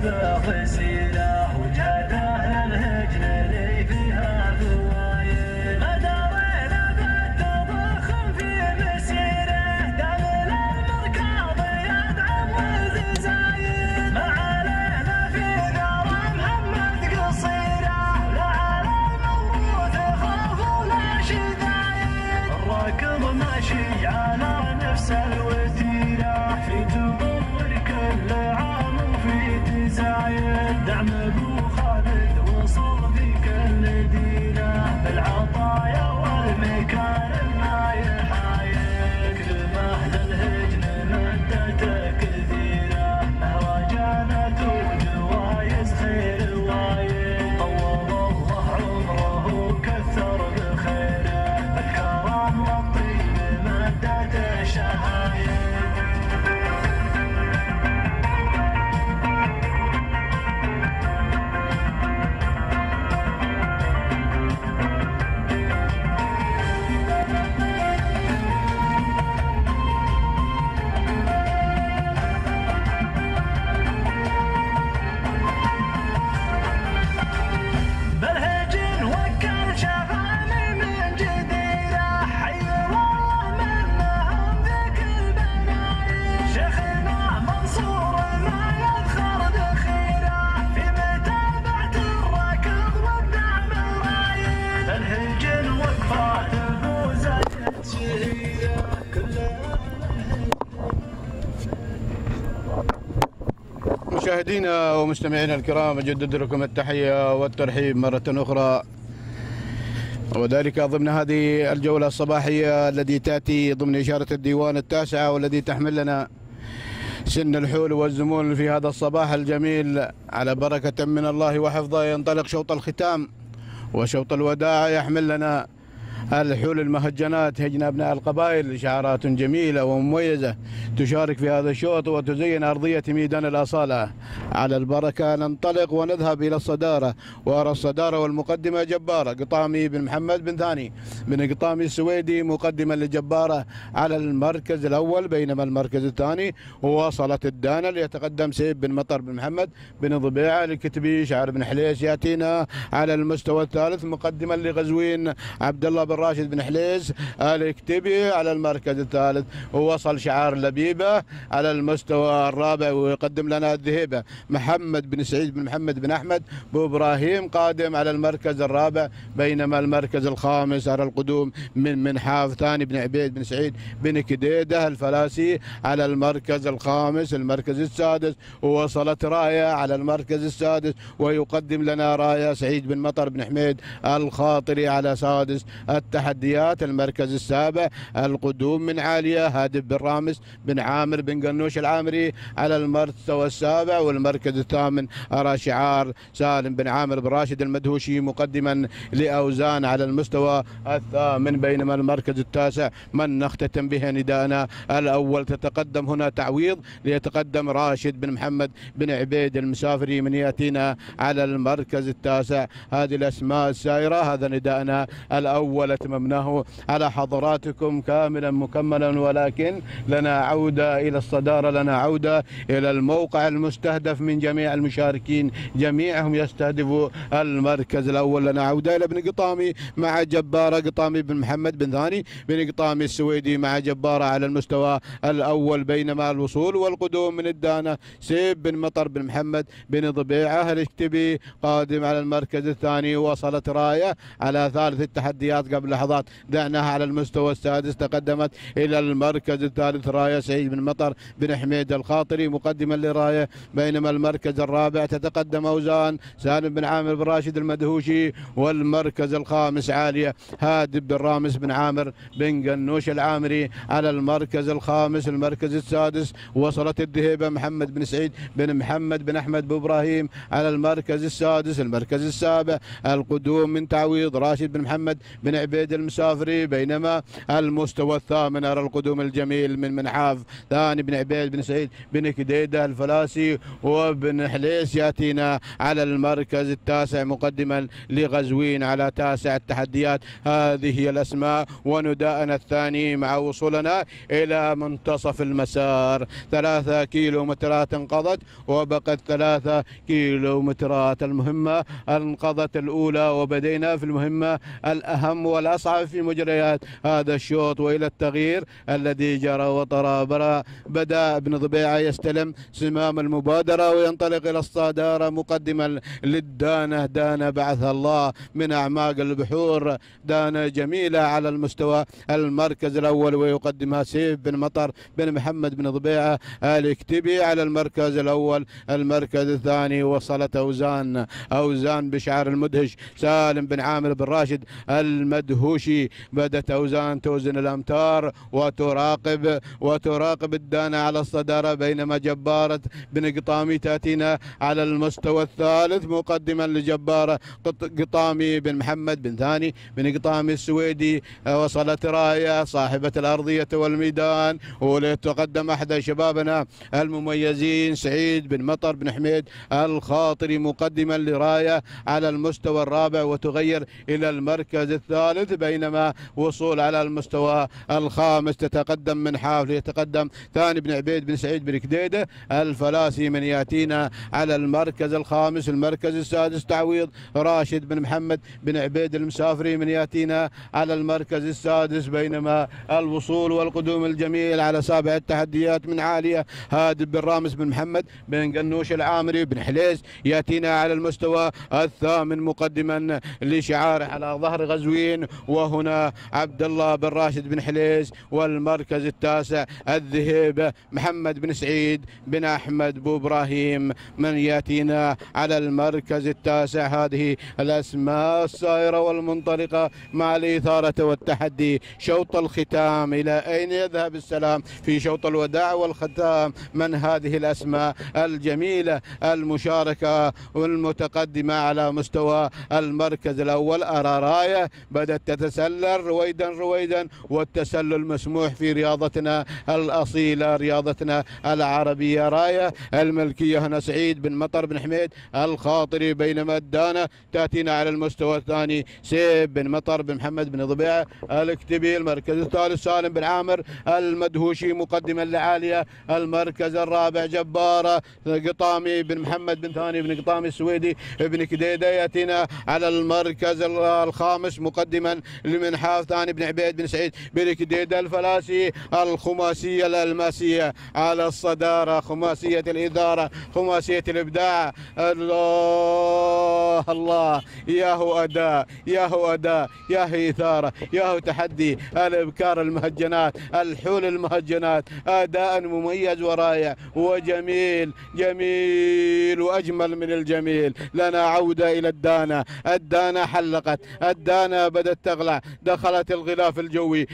بخسيره وجهته الهجن اللي فيها فوايد مدارينا بالتضخم في مسيره دبل المركض يدعم وزايد ما علينا في ثرى محمد قصيره لا على الموروث خوف ولا شدايد الراكض ماشي على نفس الوتيره في تطور كل عام وفي تزايد دعم ابو خالد وصل في كل ديره بالعطايا والمكان ما يحايد كلمه للهجن مدته كثيره مهرجانات وجوايز خير وايد طول الله عمره وكثر بخيره بالكرم والطيب مدته شهايد بالهجن وكل شفاني من جديره حي والله منهم ذيك البناير شيخنا منصور ما يذخر ذخيره في متابعه الركض والدعم رايد الهجن وقفات فوزت شهيره كلها مشاهدينا ومستمعينا الكرام، أجدد لكم التحية والترحيب مرة أخرى، وذلك ضمن هذه الجولة الصباحية التي تأتي ضمن إشارة الديوان التاسعة، والذي تحمل لنا سن الحول والزمول في هذا الصباح الجميل. على بركة من الله وحفظه ينطلق شوط الختام وشوط الوداع، يحمل لنا الحول المهجنات هجن أبناء القبائل، شعارات جميلة ومميزة تشارك في هذا الشوط وتزين أرضية ميدان الأصالة. على البركة ننطلق ونذهب إلى الصدارة، وأرى الصدارة والمقدمة جبارة قطامي بن محمد بن ثاني بن قطامي السويدي مقدما لجبارة على المركز الأول، بينما المركز الثاني وصلت الدانة ليتقدم سيف بن مطر بن محمد بن ضبيعة الكتبي شعر بن حليس. يأتينا على المستوى الثالث مقدما لغزوين عبد الله بن راشد بن حليس الكتبي على المركز الثالث، ووصل شعار لبيبة على المستوى الرابع، ويقدم لنا الذهيبة محمد بن سعيد بن محمد بن أحمد بن إبراهيم قادم على المركز الرابع، بينما المركز الخامس على القدوم من منحاف ثاني بن عبيد بن سعيد بن كديدة الفلاسي على المركز الخامس. المركز السادس ووصلت راية على المركز السادس، ويقدم لنا راية سعيد بن مطر بن حميد الخاطري على سادس التحديات. المركز السابع القدوم من عالية هادف بن رامس بن عامر بن قنوش العامري على المستوى السابع، والمركز الثامن أرى شعار سالم بن عامر بن راشد المدهوشي مقدما لأوزان على المستوى الثامن، بينما المركز التاسع من نختتم به نداءنا الأول تتقدم هنا تعويض ليتقدم راشد بن محمد بن عبيد المسافري من يأتينا على المركز التاسع. هذه الأسماء السائرة، هذا نداءنا الأول أتممناه على حضراتكم كاملا مكملا، ولكن لنا عودة إلى الصدارة، لنا عودة إلى الموقع المستهدف من جميع المشاركين، جميعهم يستهدفوا المركز الأول. لنا عودة إلى ابن قطامي مع جبارة قطامي بن محمد بن ثاني بن قطامي السويدي مع جبارة على المستوى الأول، بينما الوصول والقدوم من الدانة سيف بن مطر بن محمد بن ضبيعة الكتبي قادم على المركز الثاني. وصلت راية على ثالث التحديات قبل لحظات دعناها على المستوى السادس، تقدمت إلى المركز الثالث راية سعيد بن مطر بن حميد الخاطري مقدما لراية، بينما المركز الرابع تتقدم أوزان سالم بن عامر بن راشد المدهوشي، والمركز الخامس عالية هادف بن رامس بن عامر بن قنوش العامري على المركز الخامس. المركز السادس وصلت الذهيبة محمد بن سعيد بن محمد بن أحمد بن إبراهيم على المركز السادس. المركز السابع القدوم من تعويض راشد بن محمد بن عبيد المسافري، بينما المستوى الثامن أرى القدوم الجميل من منحاف ثاني بن عبيد بن سعيد بن كديدة الفلاسي وبن حليس يأتينا على المركز التاسع مقدما لغزوين على تاسع التحديات. هذه هي الأسماء ونداءنا الثاني مع وصولنا إلى منتصف المسار. 3 كيلومترات انقضت وبقت 3 كيلومترات. المهمة انقضت الأولى وبدينا في المهمة الأهم والأصعب في مجريات هذا الشوط. وإلى التغيير الذي جرى وطرى بدأ ابن ضبيعة يستلم زمام المبادرة وينطلق إلى الصدارة مقدما للدانة. دانة بعثها الله من أعماق البحور، دانة جميلة على المستوى المركز الأول، ويقدمها سيف بن مطر بن محمد بن ضبيعة الكتبي على المركز الأول. المركز الثاني وصلت أوزان بشعار المدهش سالم بن عامر بن راشد المدهوشي. بدت أوزان توزن الأمتار وتراقب الدانة على الصدارة، بينما جبارة بن قطامي تأتينا على المستوى الثالث مقدما لجبارة قطامي بن محمد بن ثاني بن قطامي السويدي. وصلت راية صاحبة الأرضية والميدان، وليتقدم أحد شبابنا المميزين سعيد بن مطر بن حميد الخاطري مقدما لراية على المستوى الرابع، وتغير إلى المركز الثالث. بينما وصول على المستوى الخامس تتقدم من حافل، يتقدم ثاني بن عبيد بن سعيد بن كديدة الفلاسي من يأتينا على المركز الخامس. المركز السادس تعويض راشد بن محمد بن عبيد المسافري من يأتينا على المركز السادس. بينما الوصول والقدوم الجميل على سابع التحديات من عالية هادب بن رامس بن محمد بن قنوش العامري بن حليس يأتينا على المستوى الثامن مقدما لشعاره على ظهر غزوين، وهنا عبد الله بن راشد بن حليس. والمركز التاسع الذهيبة محمد بن سعيد بن أحمد بو إبراهيم من يأتينا على المركز التاسع. هذه الأسماء السائرة والمنطلقة مع الإثارة والتحدي. شوط الختام، إلى أين يذهب السلام في شوط الوداع والختام؟ من هذه الأسماء الجميلة المشاركة والمتقدمة على مستوى المركز الأول؟ أرى راية بدأت تتسلل رويدا، والتسلل مسموح في رياضتنا الأصيلة رياضتنا العربية. راية الملكية هنا سعيد بن مطر بن حميد الخاطري، بينما الدانة تأتينا على المستوى الثاني سيف بن مطر بن محمد بن ضبيعة الكتبي. المركز الثالث سالم بن عامر المدهوشي مقدما لعالية. المركز الرابع جبارة قطامي بن محمد بن ثاني بن قطامي السويدي بن كديدة يأتينا على المركز الخامس مقدما لمنحاف ثاني بن عبيد بن سعيد بن كديدة الفلاسي. الخماسية الألماسية على الصدارة، خماسية الإدارة، خماسية الإبداع. الله الله، ياهو أداء، ياهو أداء، ياهو إثارة، ياهو تحدي. الإبكار المهجنات، الحول المهجنات، أداء مميز ورائع وجميل، جميل وأجمل من الجميل. لنا عودة إلى الدانة. الدانة حلقت، الدانة بدأت تغلع، دخلت الغلاف الجوي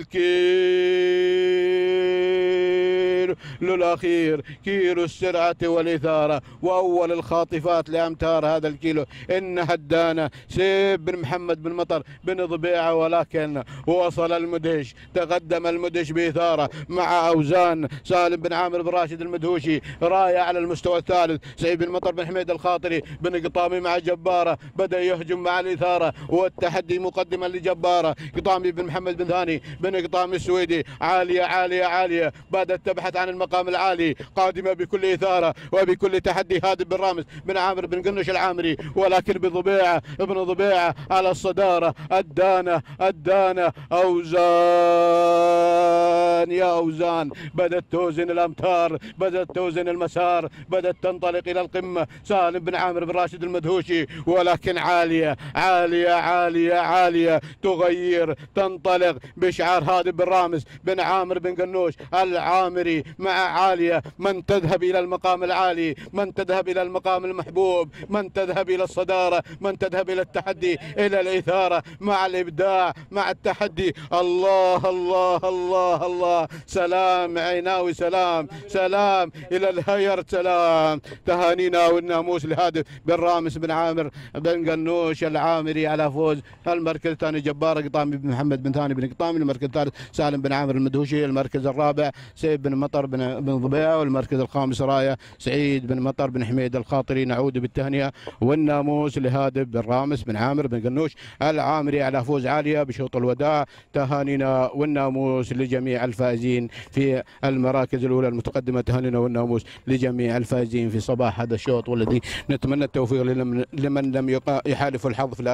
للكيلو الأخير، كيلو السرعة والإثارة وأول الخاطفات لأمتار هذا الكيلو. إنها الدانة سيف بن محمد بن مطر بن ضبيعة، ولكن وصل المدهش، تقدم المدهش بإثارة مع أوزان سالم بن عامر بن راشد المدهوشي. راية على المستوى الثالث سعيد بن مطر بن حميد الخاطري بن قطامي مع جبارة، بدأ يهجم مع الإثارة والتحدي مقدما لجبارة. قطامي بن محمد بن ثاني بن قطامي السويدي، عالية عالية عالية، بدأت تبحث عن المقام العالي، قادمة بكل إثارة وبكل تحدي. هادب بن رامس بن عامر بن قنوش العامري، ولكن بضبيعة ابن ضبيعة على الصدارة. الدانة أوزان، يا أوزان بدأت توزن الأمتار، بدأت توزن المسار، بدأت تنطلق إلى القمة. سالم بن عامر بن راشد المدهوشي، ولكن عالية عالية عالية عالية، تغير، تنطلق بشعار هادب بن رامس بن عامر بن قنوش العامري العالي مع عالية، من تذهب إلى المقام العالي، من تذهب إلى المقام المحبوب، من تذهب إلى الصدارة، من تذهب إلى التحدي، إلى الإثارة، مع الإبداع، مع التحدي. الله الله الله الله. سلام عيناوي، سلام سلام إلى الهير، سلام. تهانينا والناموس لهادف بن رامس بن عامر بن قنوش العامري على فوز. المركز الثاني جبار قطامي بن محمد بن ثاني بن قطامي. المركز الثالث سالم بن عامر المدهوشي. المركز الرابع سيف بن مطر بن ضبيع. والمركز الخامس رايه سعيد بن مطر بن حميد الخاطري. نعود بالتهنئه والناموس لهادف بن رامس بن عامر بن قنوش العامري على فوز عاليه بشوط الوداع. تهانينا والناموس لجميع الفائزين في المراكز الاولى المتقدمه. تهانينا والناموس لجميع الفائزين في صباح هذا الشوط، والذي نتمنى التوفيق لمن لم يحالف الحظ في